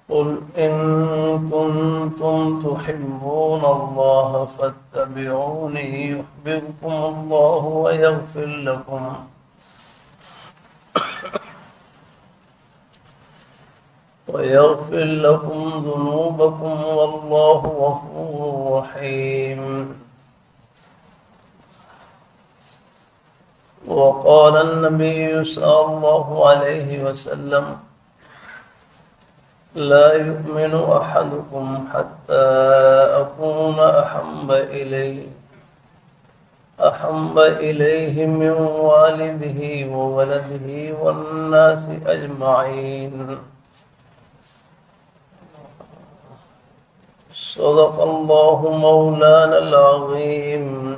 قل إن كنتم تحبون الله فاتبعوني يحببكم الله ويغفر لكم ذنوبكم والله غفور رحيم. وقال النبي صلى الله عليه وسلم لا يؤمن أحدكم حتى أكون أحب إليه من والده وولده والناس أجمعين. صدق الله مولانا العظيم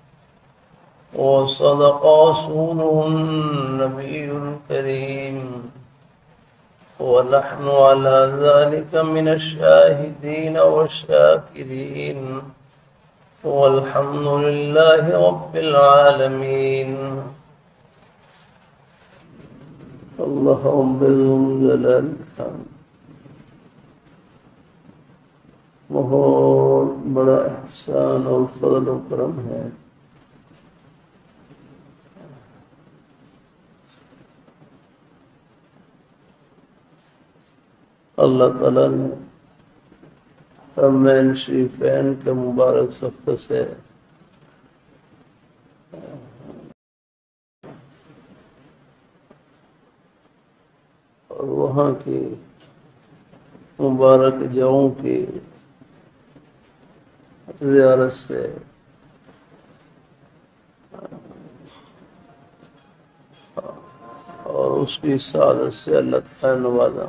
وصدق رسوله النبي الكريم ونحن على ذلك من الشاهدين والشاكرين والحمد لله رب العالمين. اللہ رب الجلال بہت بڑا احسان اور فضل و کرم ہے اللہ تعالیٰ نے حرمین شریفین کے مبارک سفر سے اور وہاں کی مبارک جگہوں کی زیارت سے اور اس کی سعادت سے اللہ تعالیٰ نوازا۔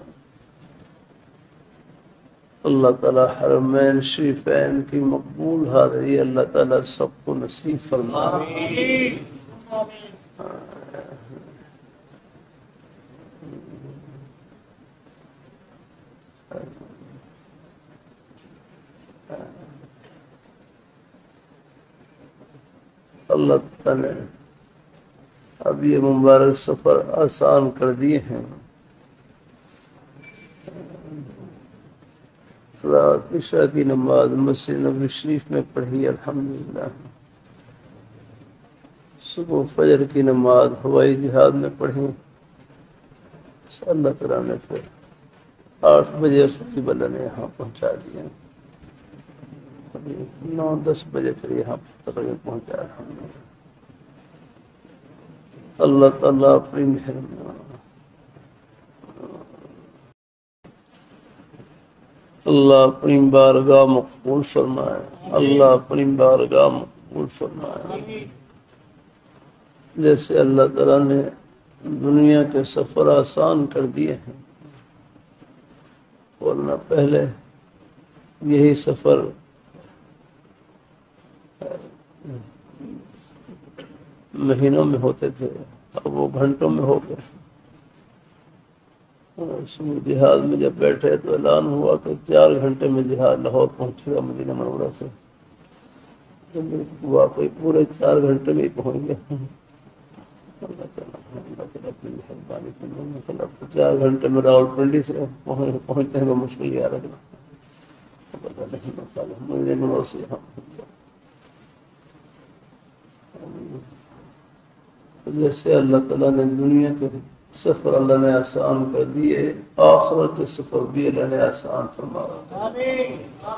اللہ تعالیٰ حرمین شریفین کی مقبول حاضری اللہ تعالیٰ سب کو نصیب فرمائے۔ اللہ تعالیٰ نے اب یہ مبارک سفر آسان کر دیے ہیں۔ رات عشاء کی نماز مسجد نبوی شریف میں پڑھی الحمدللہ، صبح فجر کی نماز ہوائی جہاز میں پڑھی، اللہ تعالیٰ نے پھر 8 بجے قریب اللہ نے یہاں پہنچا دیا، 9-10 بجے پھر یہاں تقریباً پہنچا۔ الحمدللہ اللہ تعالیٰ اپنی مہربانی اللہ اپنی بارگاہ مقبول فرمائے، اللہ اپنی بارگاہ مقبول فرمائے۔ جیسے اللہ تعالیٰ نے دنیا کے سفر آسان کر دیے ہیں، ورنہ پہلے یہی سفر مہینوں میں ہوتے تھے، اب وہ گھنٹوں میں ہو گئے۔ جہاز میں جب بیٹھے تو اعلان ہوا کہ 4 گھنٹے میں جہاز لاہور پہنچے گا مدینہ منورہ سے، تو واقعی پورے 4 گھنٹے میں ہی پہنچ گیا۔ اللہ تعالیٰ اپنی مہربانی فرمائے۔ 4 گھنٹے میں راولپنڈی سے پہنچتے ہیں مشکل یہ رکھنا، مدینہ منورہ سے یہاں پہنچ گیا۔ جیسے اللہ تعالیٰ نے دنیا کے سفر اللہ نے آسان کر دیے، آخرت کے سفر بھی اللہ نے آسان فرما رہا ہے۔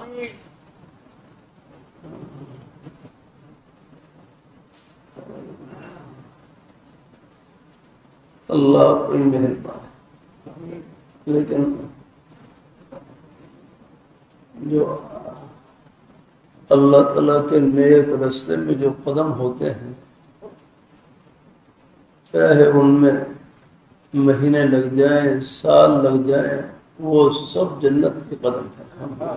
اللہ اپنی مہربانی، لیکن جو اللہ تعالیٰ کے نیک رستے میں جو قدم ہوتے ہیں، چاہے ان میں مہینے لگ جائیں، سال لگ جائیں، وہ سب جنت کے قدم ہیں۔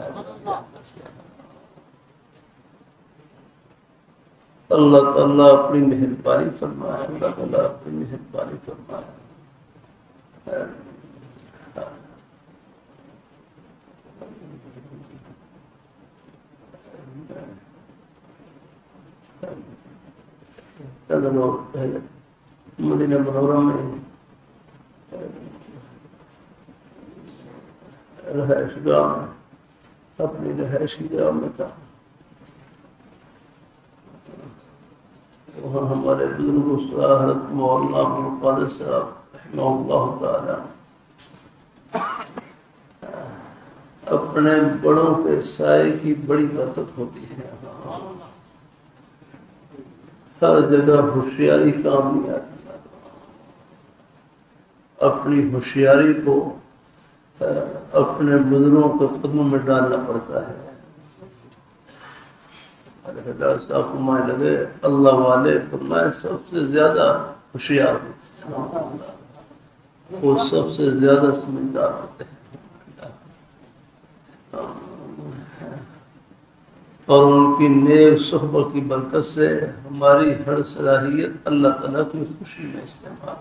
اللہ تعالیٰ اپنی مہربانی فرمائے، اللہ تعالیٰ اپنی مہربانی فرمائے۔ پہلے مدینہ منورہ میں رہائش گاہ میں، اپنی رہائش کی جگہ میں تھا. وہاں ہمارے بزرگ استاد حضرت مولانا عبدالقادر صاحب رحمہ اللہ تعالی اپنے بڑوں کے سائے کی بڑی برکت ہوتی ہے. ہر جگہ ہوشیاری کام نہیں آتی. اپنی ہوشیاری کو اپنے بزرگوں کے قدموں میں ڈالنا پڑتا ہے. ڈاکٹر صاحب فرمانے لگے اللہ والے فرمائے سب سے زیادہ ہوشیار ہوتے ہیں، وہ سب سے زیادہ سمجھدار ہوتے ہیں، اور ان کی نیک صحبت کی برکت سے ہماری ہر صلاحیت اللہ تعالیٰ کی خوشی میں استعمال.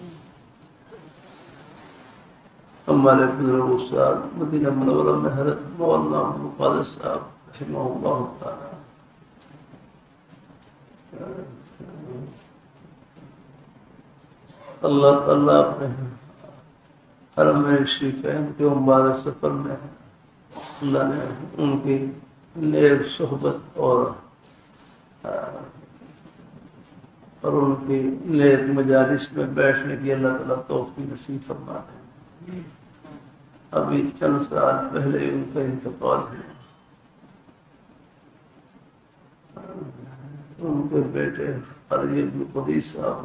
ہمارے بزرگ استاد مدینہ منورہ میں حضرت مولانا عبدالقادر صاحب رحمہ اللہ تعالی اللہ تعالیٰ اپنے حرم شریفین کے مبارک سفر میں اللہ نے ان کی نیک صحبت اور ان کی نیک مجالس میں بیٹھنے کی اللہ تعالیٰ توفیق نصیب فرماتے ہیں. ابھی چند سال پہلے ان کا انتقال ہوا. ان کے بیٹے قاری بن قدی صاحب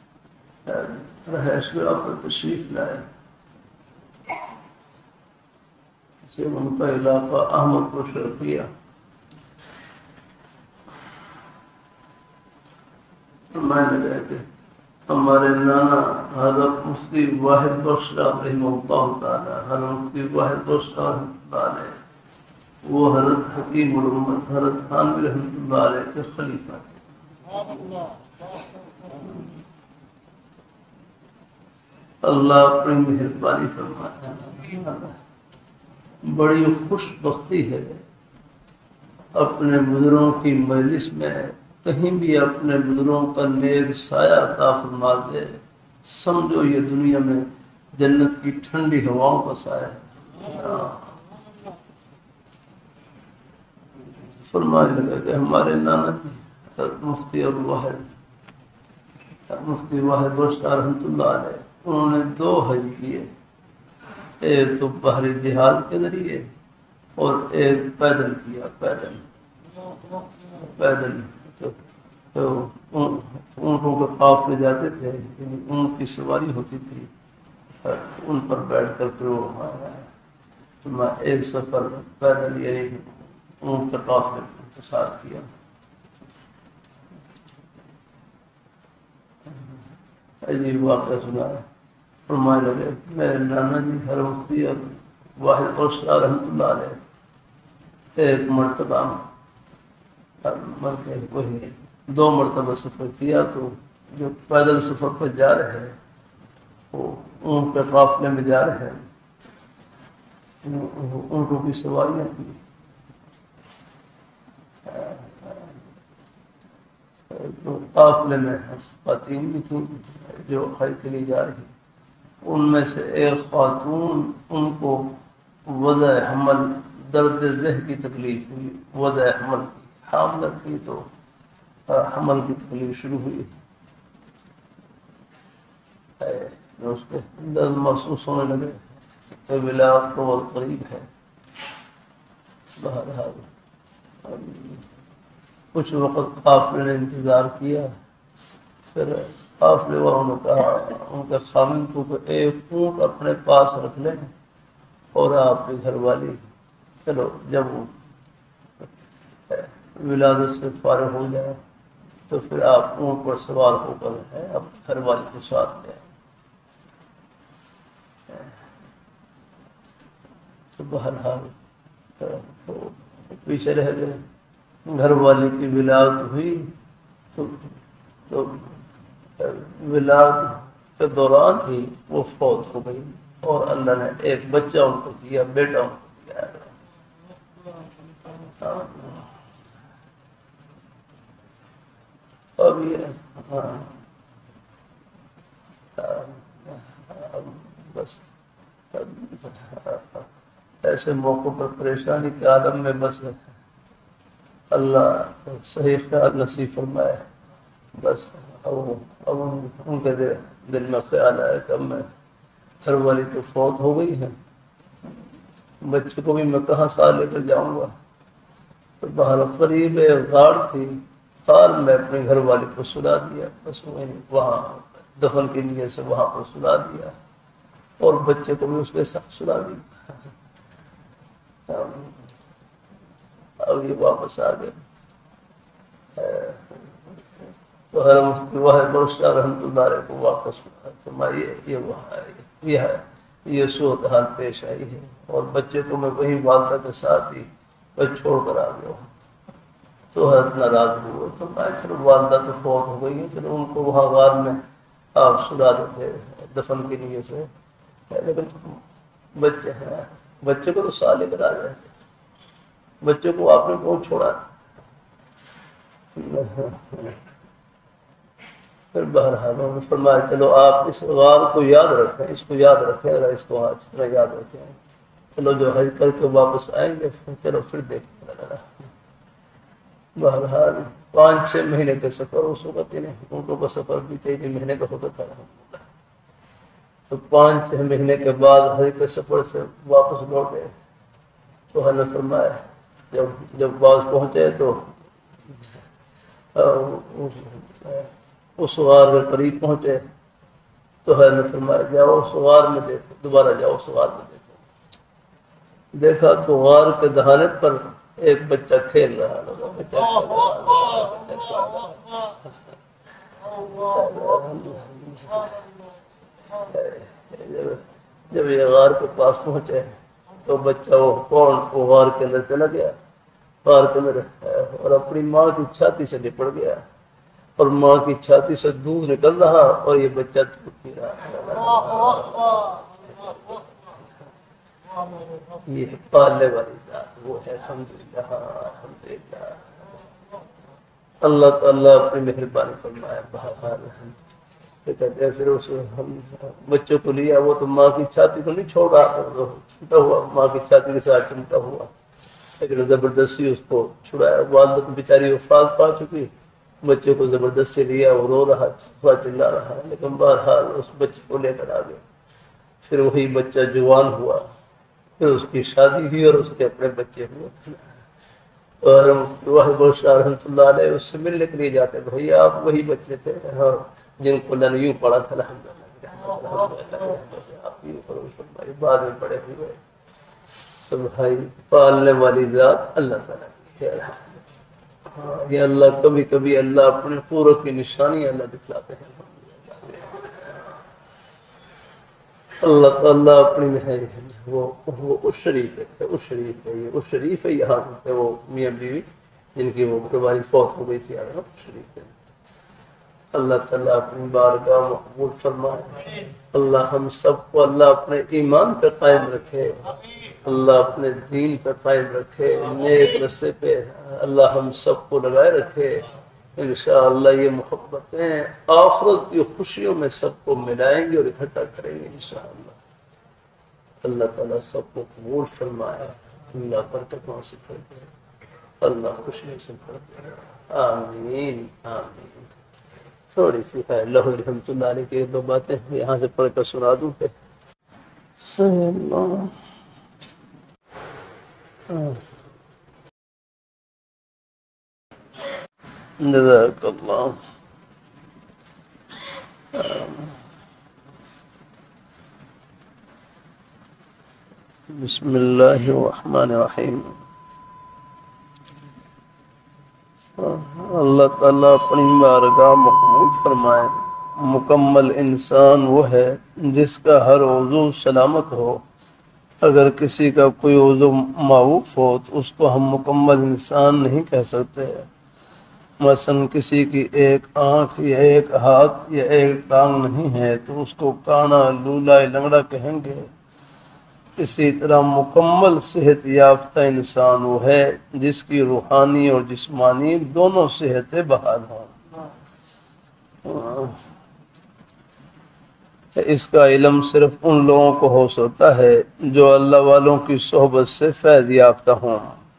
رہائش گاہ پر تشریف لائے. ان کا علاقہ احمد کو شرقیہ. میں نے کہا کہ ہمارے نانا حضرت مفتی واحد بخش رحمہ اللہ تعالی، حضرت مفتی واحد بخش رحمہ اللہ علیہ، وہ حضرت حکیم الامت حضرت تھانوی رحمۃ اللہ علیہ کے خلیفہ تھے. اللہ اپنی مہربانی فرمایا. بڑی خوش بختی ہے اپنے بزرگوں کی مجلس میں کہیں بھی اپنے بزرگوں کا نیک سایہ عطا فرما دے، سمجھو یہ دنیا میں جنت کی ٹھنڈی ہواؤں کا سایہ ہے. فرمانے لگا کہ ہمارے نانا جی مفتی واحد بخش رحمۃ اللہ علیہ، انہوں نے 2 حج کیے، ایک تو بحری جہاد کے ذریعے اور ایک پیدل کیا. پیدل تو اونٹوں کے قافلے جاتے تھے، یعنی اونٹ کی سواری ہوتی تھی، ان پر بیٹھ کر پھر وہ تو میں ایک سفر پیدل یعنی اونٹ کے قافلے کے ساتھ کیا. عجیب واقعہ سنا ہے. فرمانے لگے میرے نانا جی ہر مفتی اور واحد بخش رحمۃ اللہ علیہ ایک مرتبہ وہی 2 مرتبہ سفر کیا، تو جو پیدل سفر پر جا رہے ہیں وہ اونٹ کے قافلے میں جا رہے ہیں، اونٹوں کی سواریاں تھیں. قافلے میں خواتین بھی تھیں جو حج کے لیے جا رہی. ان میں سے ایک خاتون ان کو وضع حمل درد ذہ کی تکلیف ہوئی. وضع حمل کی حاملہ تھی تو حمل کی تکلیف شروع ہوئی. اس کے درد محسوس ہونے لگے کہ ولادت کو بہت قریب ہے. بہرحال کچھ وقت قافلے نے انتظار کیا، پھر قافلے والوں نے کہا ان کے خامن کو کہ ایک اونٹ اپنے پاس رکھ لیں اور آپ کی گھر والی چلو جب وہ ولادت سے فارغ ہو جائے تو پھر آپ اونٹ پر سوار ہو کر اپنے گھر والی کو ساتھ لیں. تو بہرحال پیچھے رہ گئے. گھر والی کی ولادت ہوئی تو ولادت کے دوران ہی وہ فوت ہو گئی، اور اللہ نے ایک بچہ ان کو دیا، بیٹا ان کو دیا. اب یہ بس ایسے موقع پر پریشانی کے عالم میں بس اللہ صحیح خیال نصیب فرمائے. بس اب ان کے دل میں خیال آیا کہ اب میں گھر والی تو فوت ہو گئی ہے، بچے کو بھی میں کہاں ساتھ لے کر جاؤں گا. تو بہر قریب غار تھی، غار میں اپنے گھر والے کو سلا دیا. بس وہاں دفن کے لیے سے وہاں پر سلا دیا اور بچے کو بھی اس کے ساتھ سلا دیا. اب یہ واپس آ گئے. تو ہر مفتی واحد بخش رحمۃ اللہ علیہ کو واپس فرمائیے یہ وہاں یہ صورتحال پیش آئی ہے، اور بچے کو میں وہی والدہ کے ساتھ ہی بس چھوڑ کر آ گیا ہوں. تو حضرت ناراض ہوئے. تو میں چلو والدہ تو فوت ہو گئی ہے، چلو ان کو وہاں غار میں آپ سلا دیتے دفن کے لیے سے، لیکن بچے ہیں، بچے کو تو سال لے کر آ جاتے تھے، بچے کو آپ نے کون چھوڑا. پھر بہرحال انہوں نے فرمایا چلو آپ اس غار کو یاد رکھیں، اس کو یاد رکھیں، اگر اس کو اچھی طرح یاد رکھیں، چلو جو حج کر کے واپس آئیں گے چلو پھر دیکھیں گے. بہرحال 5-6 مہینے کے سفر اس وقت انہیں اونٹوں کا سفر بھی 3 مہینے کا ہوتا تھا. تو 5-6 مہینے کے بعد حج کے سفر سے واپس لوٹے. تو حضرت نے فرمایا جب واپس پہنچے تو اس غار کے قریب پہنچے تو حضرت نے فرمایا جاؤ اس غار میں دیکھو، دوبارہ جاؤ اس غار میں دیکھو. دیکھا تو غار کے دہانے پر ایک بچہ کھیل رہا جب یہ غار کے پاس پہنچے تو بچہ وہ غار کے اندر چلا گیا، غار کے اندر اور اپنی ماں کی چھاتی سے لپٹ گیا، اور ماں کی چھاتی سے دودھ نکل رہا اور یہ بچہ دودھ پی رہا. یہ پالنے والی ذات وہ ہے. الحمدللہ الحمدللہ اللہ تعالیٰ اپنی مہربانی فرمائے. بہرحال کہتے ہیں پھر اس ہم بچوں کو لیا، وہ تو ماں کی چھاتی کو نہیں چھوڑ رہا تھا، چھوٹا ہوا ماں کی چھاتی کے ساتھ چمٹا ہوا، لیکن زبردستی اس کو چھڑایا. والدہ تو بیچاری وفات پا چکی، بچے کو زبردستی لیا، وہ رو رہا چلا رہا، لیکن بہرحال اس بچے کو لے کر آ گئے. پھر وہی بچہ جوان ہوا، پھر اس کی شادی ہوئی اور اس کے اپنے بچے ہوئے. اور واحد بخش رحمۃ اللہ علیہ اس سے ملنے کے لیے جاتے، بھائی آپ وہی بچے تھے جن کو اللہ نے یوں پڑھا تھا الحمدللہ، بعد میں بڑے ہوئے. تو بھائی پالنے والی ذات اللہ تعالیٰ کی ہے. یہ اللہ کبھی کبھی اللہ اپنے قدرت کی نشانی اللہ دکھلاتے ہیں. اللہ تعالیٰ اپنی ہے وہ اس شریف ہے، اس شریف ہے، یہ اس شریف ہے. یہاں ہے وہ میاں بیوی جن کی وہ گھر والی فوت ہو گئی تھی، شریف ہے. اللہ تعالیٰ اپنی بارگاہ مقبول فرمائے. اللہ ہم سب کو اللہ اپنے ایمان پہ قائم رکھے، اللہ اپنے دین پہ قائم رکھے، نیک رستے پہ اللہ ہم سب کو لگائے رکھے. انشاءاللہ یہ محبتیں آخرت کی خوشیوں میں سب کو ملائیں گے اور اکٹھا کریں گے انشاءاللہ. اللہ تعالیٰ سب کو قبول فرمائے، اللہ برکتوں سے بھر دے، اللہ خوشیوں سے بھر دے. آمین آمین. تھوڑی سی ہے لاہور رحمۃ اللہ علیہ کی 2 باتیں یہاں سے پڑھ کر سنا دوں پہ. جزاک اللہ. بسم اللہ الرحمن الرحیم. اللہ تعالیٰ اپنی بارگاہ مقبول فرمائے. مکمل انسان وہ ہے جس کا ہر عضو سلامت ہو. اگر کسی کا کوئی عضو معوف ہو تو اس کو ہم مکمل انسان نہیں کہہ سکتے. مثلا کسی کی ایک آنکھ یا ایک ہاتھ یا ایک ٹانگ نہیں ہے تو اس کو کانا، لولا، لنگڑا کہیں گے. اسی طرح مکمل صحت یافتہ انسان وہ ہے جس کی روحانی اور جسمانی دونوں صحتیں بحال ہوں. اس کا علم صرف ان لوگوں کو ہو سکتا ہے جو اللہ والوں کی صحبت سے فیض یافتہ ہوں۔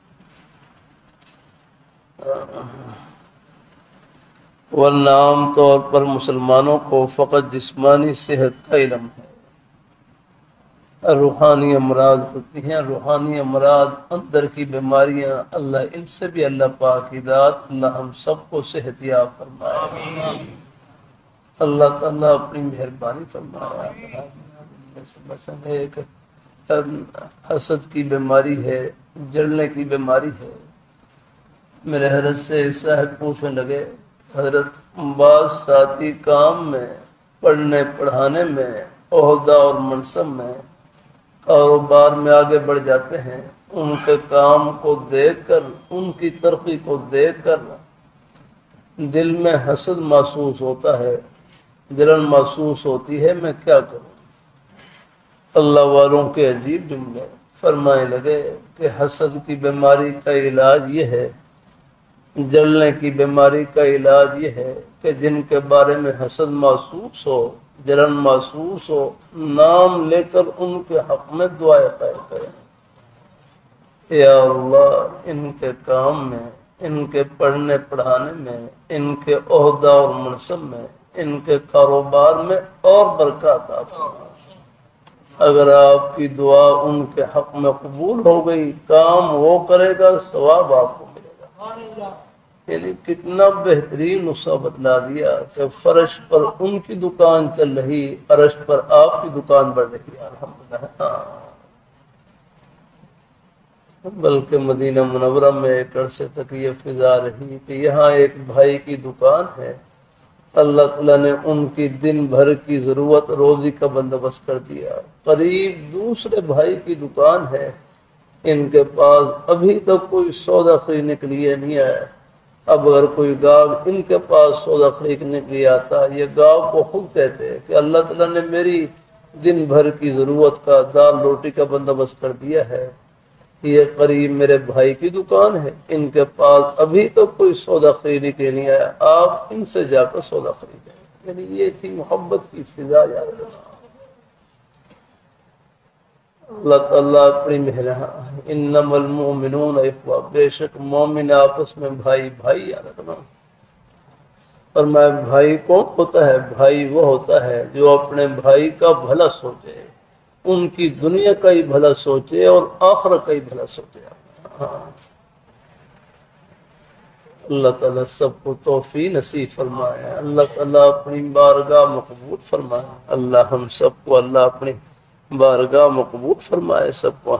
ورنہ عام طور پر مسلمانوں کو فقط جسمانی صحت کا علم ہے۔ روحانی امراض ہوتی ہیں، روحانی امراض اندر کی بیماریاں، اللہ ان سے بھی اللہ پاک کی ذات اللہ ہم سب کو صحت یاب فرمائے۔ اللہ تعالیٰ اپنی مہربانی فرمایا۔ مثلا ایک حسد کی بیماری ہے، جلنے کی بیماری ہے۔ میرے حضرت سے صاحب پوچھنے لگے، حضرت بعض ساتھی کام میں، پڑھنے پڑھانے میں، عہدہ اور منصب میں، کاروبار میں آگے بڑھ جاتے ہیں، ان کے کام کو دیکھ کر، ان کی ترقی کو دیکھ کر دل میں حسد محسوس ہوتا ہے، جلن محسوس ہوتی ہے، میں کیا کروں؟ اللہ والوں کے عجیب جملے فرمانے لگے کہ حسد کی بیماری کا علاج یہ ہے، جلنے کی بیماری کا علاج یہ ہے کہ جن کے بارے میں حسد محسوس ہو، جلن محسوس ہو، نام لے کر ان کے حق میں دعائے خیر کریں۔ یا اللہ ان کے کام میں، ان کے پڑھنے پڑھانے میں، ان کے عہدہ اور منصب میں، ان کے کاروبار میں اور برکات عطا فرما۔ اگر آپ کی دعا ان کے حق میں قبول ہو گئی، کام وہ کرے گا، ثواب آپ کو ملے گا۔ یعنی کتنا بہترین نسخہ بتلا دیا کہ فرش پر ان کی دکان چل رہی، عرش پر آپ کی دکان بڑھ رہی ہے، الحمدللہ۔ بلکہ مدینہ منورہ میں ایک عرصے تک یہ فضا رہی کہ یہاں ایک بھائی کی دکان ہے، اللہ تعالیٰ نے ان کی دن بھر کی ضرورت روزی کا بندوبست کر دیا۔ قریب دوسرے بھائی کی دکان ہے، ان کے پاس ابھی تک کوئی سودا خریدنے کے لیے نہیں آیا۔ اب اگر کوئی گاہک ان کے پاس سودا خریدنے کے لیے آتا، یہ گاہک کو خود کہتے ہیں کہ اللہ تعالیٰ نے میری دن بھر کی ضرورت کا، دال روٹی کا بندوبست کر دیا ہے، یہ قریب میرے بھائی کی دکان ہے، ان کے پاس ابھی تک کوئی سودا خریدنے کے نہیں آیا، آپ ان سے جا کر سودا خریدیں۔ یعنی یہ تھی محبت کی فضا۔ یاد رکھنا اللہ تعالیٰ اپنی مہربانی، انما المؤمنون اخوہ، بے شک مومن آپس میں بھائی بھائی۔ یاد رکھنا، اور میں بھائی کون ہوتا ہے؟ بھائی وہ ہوتا ہے جو اپنے بھائی کا بھلا سوچے، ان کی دنیا کا ہی بھلا سوچے اور آخرت کا ہی بھلا سوچے۔ اللہ تعالیٰ سب کو توفیق نصیب فرمائے، اللہ تعالیٰ اپنی بارگاہ مقبول فرمائے، اللہ ہم سب کو اللہ اپنی بارگاہ مقبول فرمائے سب کو۔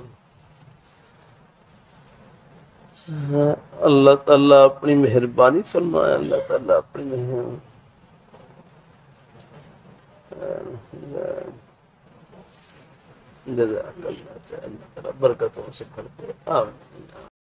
اللہ تعالیٰ اپنی مہربانی فرمائے، اللہ تعالیٰ اپنی مہربانی جزاک اللہ تعالیٰ برکتوں سے کرتے۔ آمین۔